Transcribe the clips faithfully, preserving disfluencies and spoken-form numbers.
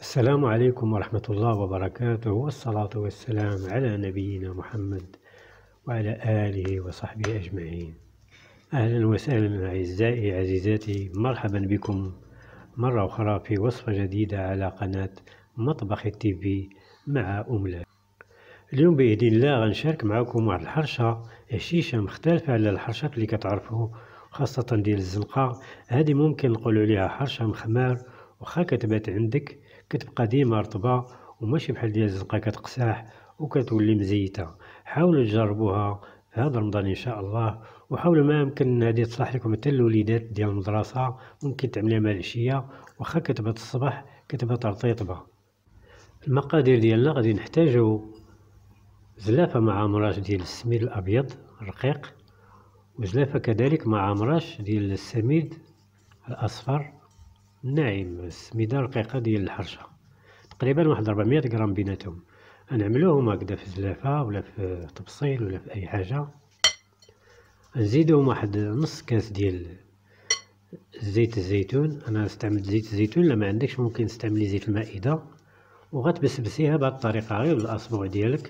السلام عليكم ورحمة الله وبركاته، والصلاة والسلام على نبينا محمد وعلى آله وصحبه أجمعين. أهلا وسهلا أعزائي عزيزاتي، مرحبا بكم مرة أخرى في وصفة جديدة على قناة مطبخ التيفي مع أملا. اليوم بإذن الله غنشارك معكم واحد الحرشة هشيشة مختلفة على الحرشات اللي كتعرفوا، خاصة ديال الزنقة. هذه ممكن نقولوا عليها حرشة مخمار، واخا كتبات عندك كتبقى ديما رطبة وماشي بحال ديال الزنقة كتقساح وكتولي مزيتة. حاولوا تجربوها في هذا رمضان ان شاء الله، وحاولوا ما يمكن هذه تصلح لكم حتى الوليدات ديال المدرسة، ممكن تعمليها مع العشية واخا كتبات الصباح كتبات رطيطبة. المقادير ديالنا غادي نحتاجو زلافة مع مراش ديال السميد الابيض الرقيق، وزلافة كذلك مع مراش ديال السميد الاصفر الناعم، السميدة رقيقة ديال الحرشة، تقريبا واحد ربعمية غرام بيناتهم. غنعملوهم هكذا في زلافة ولا في طبسيل ولا في اي حاجة. نزيدوهم واحد نص كاس ديال زيت الزيتون، انا استعملت زيت الزيتون، لما عندكش ممكن تستعملي زيت المائدة، وغتبسبسيها بهذه الطريقة غير بالاصبع ديالك.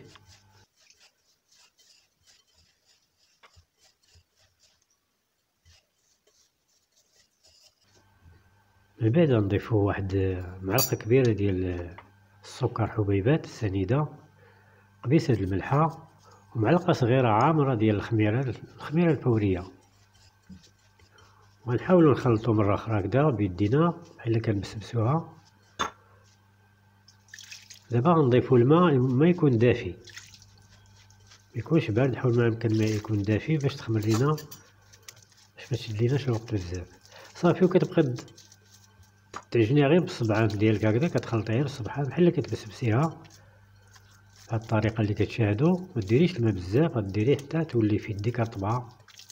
من بعد نضيفو واحد معلقة كبيرة ديال السكر حبيبات السنيدة، قبيصة الملحة، ومعلقة صغيرة عامرة ديال الخميرة الخميرة الفورية. ونحاولوا نخلطو مرة أخرى هكذا بيدينا بحال كنبسبسوها. دابا غنضيفو الماء، ما يكون دافي ميكونش بارد، حاول ما يمكن ما يكون دافي باش تخمر لينا، باش ما تشدليناش الوقت بزاف. صافي، وكتبقى تعجنيها غير بالصبعات ديالك هكذا، كتخلطيها بالصبعات بحال كتبسبسيها بهاد الطريقة اللي كتشاهدوا. مديريش الماء بزاف، غديريه حتى تولي في يديك رطبة.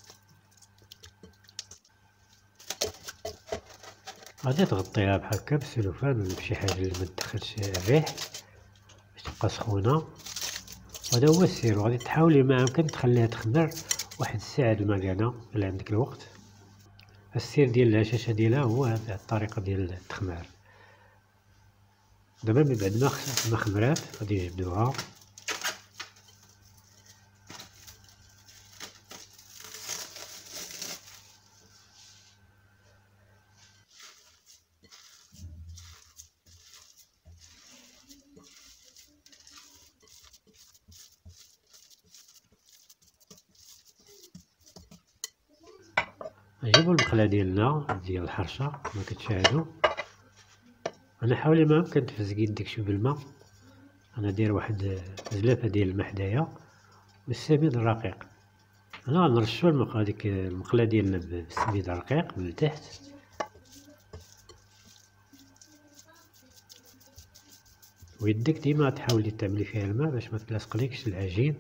غادي تغطيها بحال هكا بالسلوفان ولا بشي حاجة اللي متدخلش الريح باش تبقى سخونة. وهذا هو السر، وغادي تحاولي ما يمكن تخليها تخمر واحد الساعة المكانة إلا عندك الوقت. السر ديال الهشاشة ديالها هو هذه الطريقة ديال التخمار. دابا من بعد ما خمرات غادي نجبدوها. نجيبو المقلة ديالنا ديال الحرشة كما كتشاهدوا. انا حاولي ما يمكن تفزقي يدك شويه بالماء. انا داير واحد زلافة ديال الماء حدايا والسميد الرقيق. انا غنرشو المقله ديك المقله ديالنا بالسميد الرقيق من التحت. ويدك ديما تحاولي تعملي فيها الماء باش ما تلاصقليكش العجين.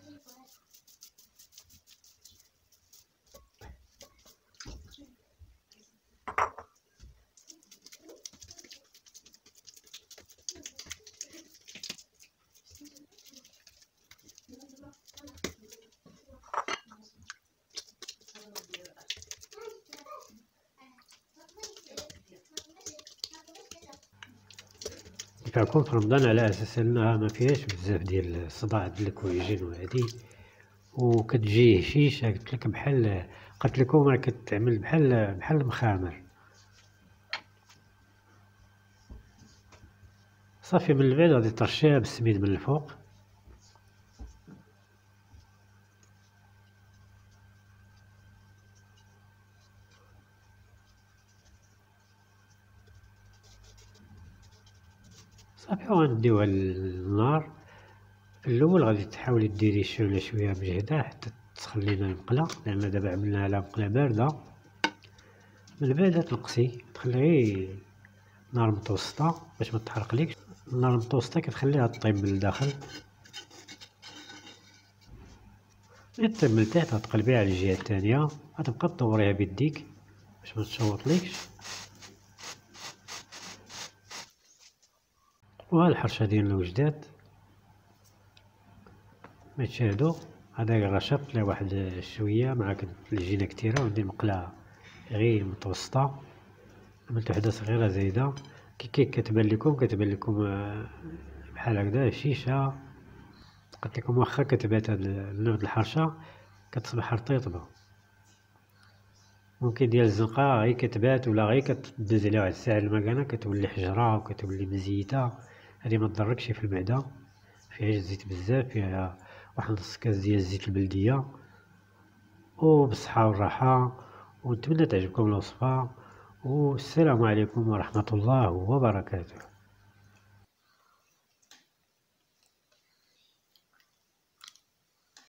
كيفعكم في رمضان على اساس انها ما فيهاش بزاف ديال الصداع ديال الكولاجين وهادي، وكتجي هشيشه قلت لك بحال قلت لكم راه كتعمل بحال بحال المخامر. صافي، من بعد غادي ترشيها بالسميد من الفوق. صافي، وغنديوها للنار. في الاول غادي تحاولي ديري شويه شويه مجهده حتى تسخن لينا المقله، لان دابا عملنا على مقله بارده. من بعد تنقصي تخلي غير نار متوسطه باش ما تحرقليكش. النار المتوسطه كتخليها طيب من الداخل، ملي طيب من التحت غتقلبيها على الجهه الثانيه، غتبقى تدوريها بيديك باش ما تشوطليكش. وها الحرشه ديالنا وجدات ما تشاهدوا. هذا رشفت له واحد شويه مع العجينه كثيره، وندير مقله غير متوسطه، عملت وحده صغيره زايده. كي كي كتبان لكم كتبان لكم آه، بحال هكذا الشيشة، قلت لكم واخا كتبات هاد النبض الحرشة كتصبح رطيطبة. ممكن ديال الزنقة غير كتبات ولا غير كتدوز عليها واحد الساعة المكانة كتولي حجرة وكتولي مزيتة، هادي متضركش في المعدة، فيها الزيت بزاف، فيها واحد نص كاس ديال الزيت البلدية، وبالصحة والراحة، ونتمنى تعجبكم الوصفة، والسلام عليكم ورحمة الله وبركاته.